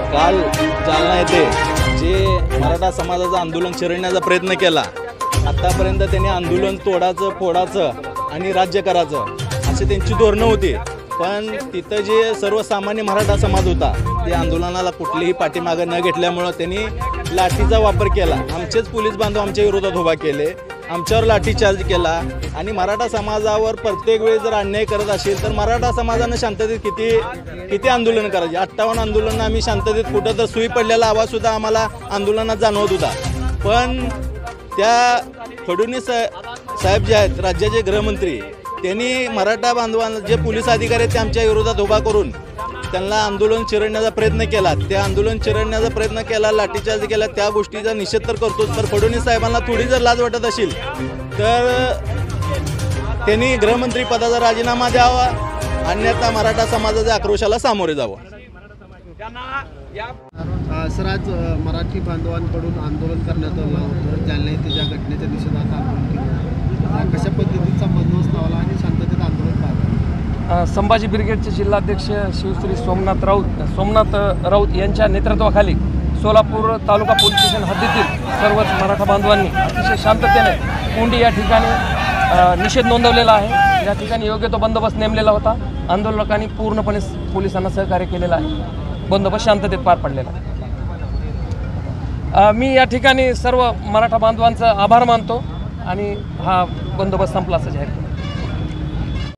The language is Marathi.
काल जालना येथे जे मराठा समाजाचं आंदोलन चिरडण्याचा प्रयत्न केला, आतापर्यंत त्यांनी आंदोलन तोडायचं, फोडायचं आणि राज्य करायचं अशी त्यांची धोरणं होती। पण तिथं जे सर्वसामान्य मराठा समाज होता ते आंदोलनाला कुठलीही पाठीमागे न घेतल्यामुळं त्यांनी लाठीचा वापर केला। आमचेच पोलीस बांधव आमच्या विरोधात उभा केले, आमच्यावर लाठीचार्ज केला आणि मराठा समाजावर प्रत्येक वेळी जर अन्याय करत असेल तर मराठा समाजानं शांततेत किती आंदोलन करायचे। 58 आंदोलन आम्ही शांततेत, कुठं तर सुई पडलेला आवाजसुद्धा आम्हाला आंदोलनात जाणवत होता। पण त्या फडणवीस साहेब जे आहेत राज्याचे गृहमंत्री, त्यांनी मराठा बांधवांना जे पोलीस अधिकारी आहेत ते आमच्या विरोधात उभा करून त्यांना आंदोलन चिरडण्याचा प्रयत्न केला। त्या आंदोलन चिरडण्याचा प्रयत्न केला, लाठीचार्ज केला, त्या गोष्टीचा निषेध तर करतोच। तर फडणवीस साहेबांना थोडी जर लाज वाटत असेल तर त्यांनी गृहमंत्री पदाचा राजीनामा द्यावा, अन्यथा मराठा समाजाच्या आक्रोशाला सामोरे जावं। सर, आज मराठी बांधवांकडून आंदोलन करण्यात आलं होतं, जालना येथे ज्या घटनेच्या निषेधार्थ आंदोलन केलं, कशा पद्धतीचा बंदोबस्त लावला आणि शांततेत आंदोलन पार? संभाजी ब्रिगेडचे जिल्हाध्यक्ष शिवश्री सोमनाथ राऊत यांच्या नेतृत्वाखाली सोलापूर तालुका पोलीस स्टेशन हद्दीतील सर्वच मराठा बांधवांनी अतिशय शांततेने कोंडी या ठिकाणी निषेध नोंदवलेला आहे। या ठिकाणी योग्य तो बंदोबस्त नेमलेला होता। आंदोलकांनी पूर्णपणे पोलिसांना सहकार्य केलेलं आहे। बंदोबस्त शांततेत पार पडलेला आहे। मी या ठिकाणी सर्व मराठा बांधवांचा आभार मानतो आणि हा बंदोबस्त संपला असं जाहीर करतो।